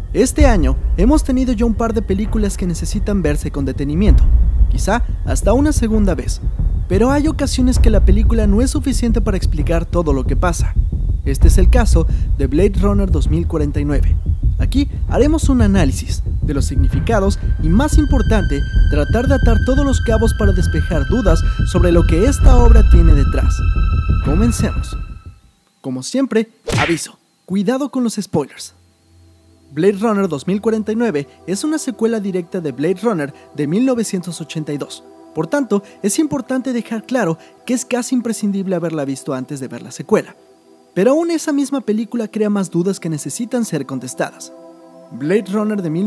Este año hemos tenido ya un par de películas que necesitan verse con detenimiento, quizá hasta una segunda vez, pero hay ocasiones que la película no es suficiente para explicar todo lo que pasa. Este es el caso de Blade Runner 2049. Aquí haremos un análisis de los significados y, más importante, tratar de atar todos los cabos para despejar dudas sobre lo que esta obra tiene detrás. Comencemos. Como siempre, aviso, cuidado con los spoilers. Blade Runner 2049 es una secuela directa de Blade Runner de 1982. Por tanto, es importante dejar claro que es casi imprescindible haberla visto antes de ver la secuela. Pero aún esa misma película crea más dudas que necesitan ser contestadas. Blade Runner de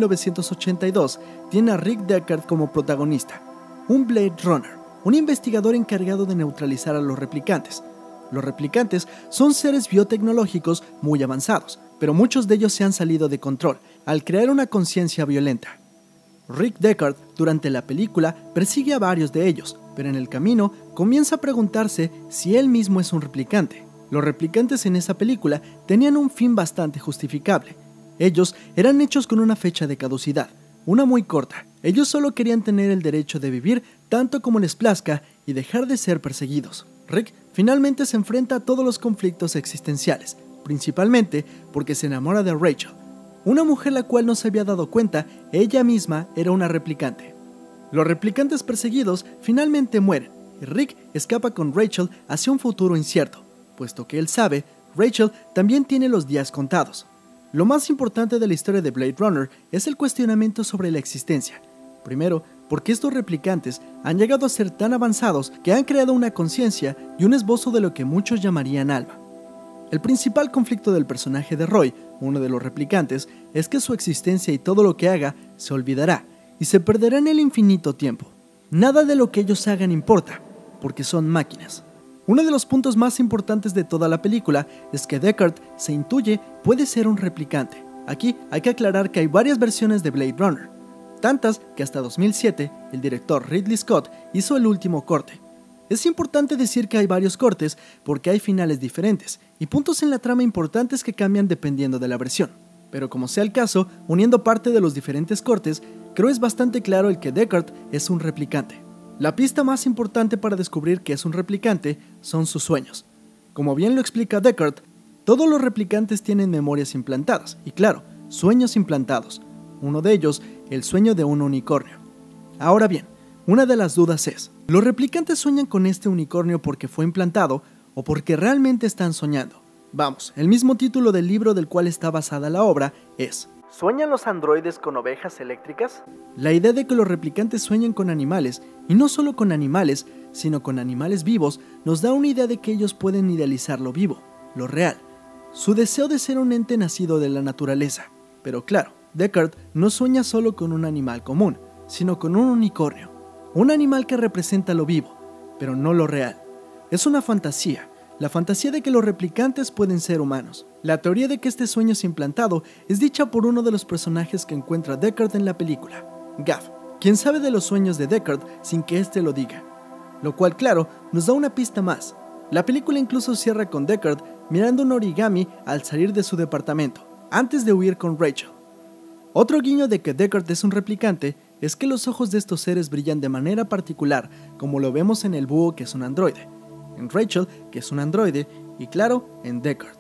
1982 tiene a Rick Deckard como protagonista, un Blade Runner, un investigador encargado de neutralizar a los replicantes. Los replicantes son seres biotecnológicos muy avanzados, pero muchos de ellos se han salido de control al crear una conciencia violenta. Rick Deckard, durante la película, persigue a varios de ellos, pero en el camino comienza a preguntarse si él mismo es un replicante. Los replicantes en esa película tenían un fin bastante justificable. Ellos eran hechos con una fecha de caducidad, una muy corta. Ellos solo querían tener el derecho de vivir tanto como les plazca y dejar de ser perseguidos. Rick finalmente se enfrenta a todos los conflictos existenciales, principalmente porque se enamora de Rachel, una mujer la cual no se había dado cuenta ella misma era una replicante. Los replicantes perseguidos finalmente mueren y Rick escapa con Rachel hacia un futuro incierto, puesto que él sabe, Rachel también tiene los días contados. Lo más importante de la historia de Blade Runner es el cuestionamiento sobre la existencia. Primero, porque estos replicantes han llegado a ser tan avanzados que han creado una conciencia y un esbozo de lo que muchos llamarían alma. El principal conflicto del personaje de Roy, uno de los replicantes, es que su existencia y todo lo que haga se olvidará y se perderá en el infinito tiempo. Nada de lo que ellos hagan importa, porque son máquinas. Uno de los puntos más importantes de toda la película es que Deckard, se intuye, puede ser un replicante. Aquí hay que aclarar que hay varias versiones de Blade Runner, tantas que hasta 2007 el director Ridley Scott hizo el último corte. Es importante decir que hay varios cortes porque hay finales diferentes y puntos en la trama importantes que cambian dependiendo de la versión. Pero como sea el caso, uniendo parte de los diferentes cortes, creo es bastante claro el que Deckard es un replicante. La pista más importante para descubrir que es un replicante son sus sueños. Como bien lo explica Deckard, todos los replicantes tienen memorias implantadas y, claro, sueños implantados. Uno de ellos, el sueño de un unicornio. Ahora bien, una de las dudas es, ¿los replicantes sueñan con este unicornio porque fue implantado o porque realmente están soñando? Vamos, el mismo título del libro del cual está basada la obra es ¿Sueñan los androides con ovejas eléctricas? La idea de que los replicantes sueñen con animales, y no solo con animales, sino con animales vivos, nos da una idea de que ellos pueden idealizar lo vivo, lo real, su deseo de ser un ente nacido de la naturaleza. Pero claro, Deckard no sueña solo con un animal común, sino con un unicornio, un animal que representa lo vivo, pero no lo real. Es una fantasía. La fantasía de que los replicantes pueden ser humanos. La teoría de que este sueño es implantado es dicha por uno de los personajes que encuentra Deckard en la película, Gav, quien sabe de los sueños de Deckard sin que éste lo diga. Lo cual, claro, nos da una pista más. La película incluso cierra con Deckard mirando un origami al salir de su departamento, antes de huir con Rachel. Otro guiño de que Deckard es un replicante es que los ojos de estos seres brillan de manera particular, como lo vemos en el búho, que es un androide, en Rachel, que es un androide, y claro, en Deckard.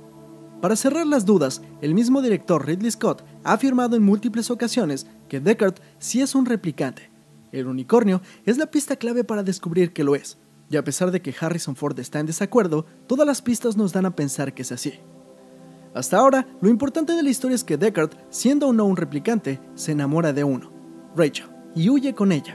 Para cerrar las dudas, el mismo director Ridley Scott ha afirmado en múltiples ocasiones que Deckard sí es un replicante. El unicornio es la pista clave para descubrir que lo es, y a pesar de que Harrison Ford está en desacuerdo, todas las pistas nos dan a pensar que es así. Hasta ahora, lo importante de la historia es que Deckard, siendo o no un replicante, se enamora de uno, Rachel, y huye con ella.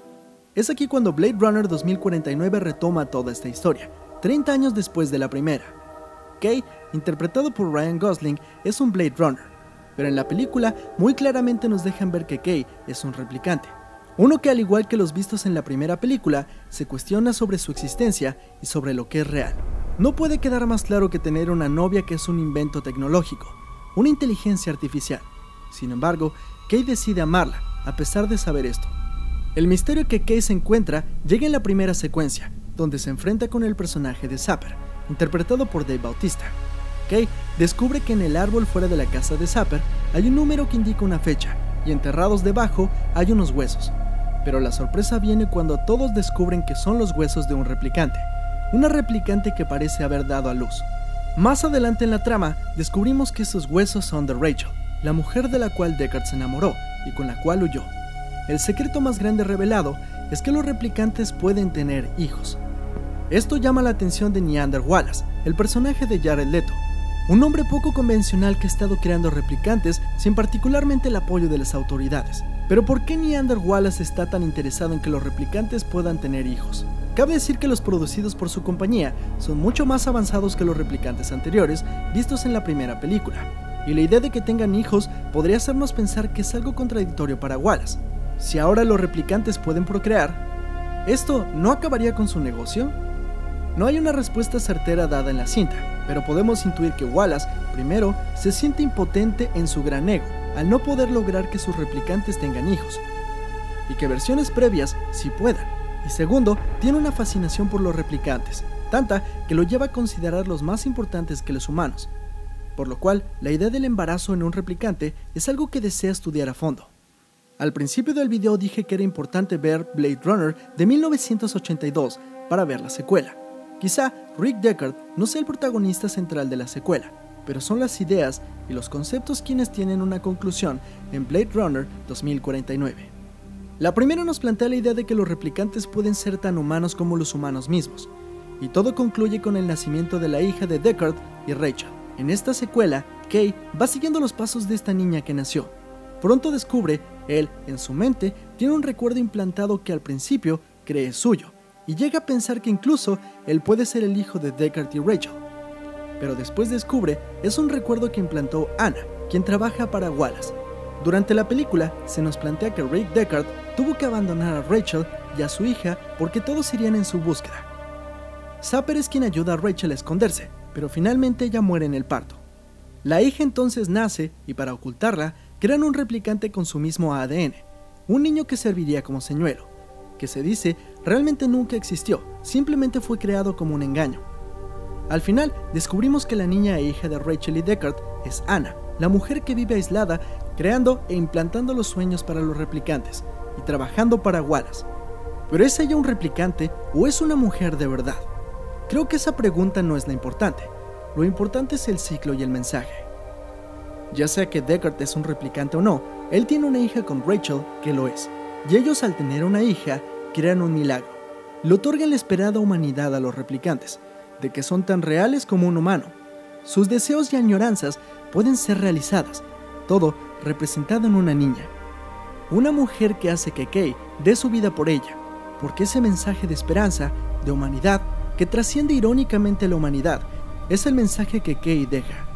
Es aquí cuando Blade Runner 2049 retoma toda esta historia, 30 años después de la primera. Kay, interpretado por Ryan Gosling, es un Blade Runner, pero en la película muy claramente nos dejan ver que Kay es un replicante. Uno que, al igual que los vistos en la primera película, se cuestiona sobre su existencia y sobre lo que es real. No puede quedar más claro que tener una novia que es un invento tecnológico, una inteligencia artificial. Sin embargo, Kay decide amarla, a pesar de saber esto. El misterio que Kay se encuentra llega en la primera secuencia, donde se enfrenta con el personaje de Sapper, interpretado por Dave Bautista. Kay descubre que en el árbol fuera de la casa de Sapper hay un número que indica una fecha, y enterrados debajo hay unos huesos. Pero la sorpresa viene cuando todos descubren que son los huesos de un replicante, una replicante que parece haber dado a luz. Más adelante en la trama, descubrimos que esos huesos son de Rachel, la mujer de la cual Deckard se enamoró y con la cual huyó. El secreto más grande revelado es que los replicantes pueden tener hijos. Esto llama la atención de Niander Wallace, el personaje de Jared Leto, un hombre poco convencional que ha estado creando replicantes sin particularmente el apoyo de las autoridades. Pero ¿por qué Niander Wallace está tan interesado en que los replicantes puedan tener hijos? Cabe decir que los producidos por su compañía son mucho más avanzados que los replicantes anteriores vistos en la primera película, y la idea de que tengan hijos podría hacernos pensar que es algo contradictorio para Wallace. Si ahora los replicantes pueden procrear, ¿esto no acabaría con su negocio? No hay una respuesta certera dada en la cinta, pero podemos intuir que Wallace, primero, se siente impotente en su gran ego, al no poder lograr que sus replicantes tengan hijos, y que versiones previas sí puedan, y segundo, tiene una fascinación por los replicantes, tanta que lo lleva a considerarlos más importantes que los humanos, por lo cual la idea del embarazo en un replicante es algo que desea estudiar a fondo. Al principio del video dije que era importante ver Blade Runner de 1982 para ver la secuela. Quizá Rick Deckard no sea el protagonista central de la secuela, pero son las ideas y los conceptos quienes tienen una conclusión en Blade Runner 2049. La primera nos plantea la idea de que los replicantes pueden ser tan humanos como los humanos mismos, y todo concluye con el nacimiento de la hija de Deckard y Rachel. En esta secuela, Kay va siguiendo los pasos de esta niña que nació. Pronto descubre, él, en su mente, tiene un recuerdo implantado que al principio cree suyo, y llega a pensar que incluso él puede ser el hijo de Deckard y Rachel. Pero después descubre, es un recuerdo que implantó Anna, quien trabaja para Wallace. Durante la película, se nos plantea que Rick Deckard tuvo que abandonar a Rachel y a su hija porque todos irían en su búsqueda. Sapper es quien ayuda a Rachel a esconderse, pero finalmente ella muere en el parto. La hija entonces nace y para ocultarla, crean un replicante con su mismo ADN, un niño que serviría como señuelo, que se dice realmente nunca existió, simplemente fue creado como un engaño. Al final, descubrimos que la niña e hija de Rachel y Deckard es Anna, la mujer que vive aislada, creando e implantando los sueños para los replicantes, y trabajando para Wallace. ¿Pero es ella un replicante o es una mujer de verdad? Creo que esa pregunta no es la importante, lo importante es el ciclo y el mensaje. Ya sea que Deckard es un replicante o no, él tiene una hija con Rachel que lo es, y ellos al tener una hija, crean un milagro. Le otorgan la esperada humanidad a los replicantes, de que son tan reales como un humano. Sus deseos y añoranzas pueden ser realizadas, todo representado en una niña. Una mujer que hace que Kay dé su vida por ella, porque ese mensaje de esperanza, de humanidad, que trasciende irónicamente la humanidad, es el mensaje que Kay deja.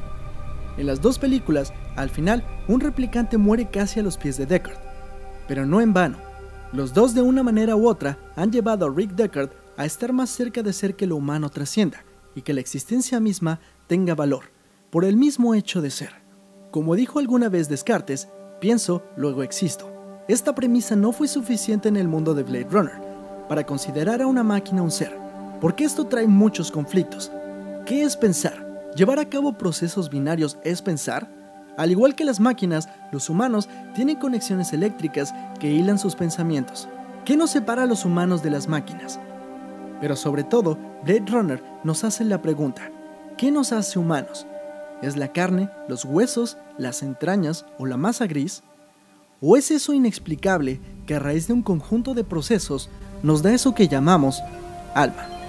En las dos películas, al final, un replicante muere casi a los pies de Deckard, pero no en vano. Los dos de una manera u otra han llevado a Rick Deckard a estar más cerca de ser que lo humano trascienda y que la existencia misma tenga valor, por el mismo hecho de ser. Como dijo alguna vez Descartes, pienso, luego existo. Esta premisa no fue suficiente en el mundo de Blade Runner para considerar a una máquina un ser, porque esto trae muchos conflictos. ¿Qué es pensar? ¿Llevar a cabo procesos binarios es pensar? Al igual que las máquinas, los humanos tienen conexiones eléctricas que hilan sus pensamientos. ¿Qué nos separa a los humanos de las máquinas? Pero sobre todo, Blade Runner nos hace la pregunta, ¿qué nos hace humanos? ¿Es la carne, los huesos, las entrañas o la masa gris? ¿O es eso inexplicable que a raíz de un conjunto de procesos nos da eso que llamamos alma?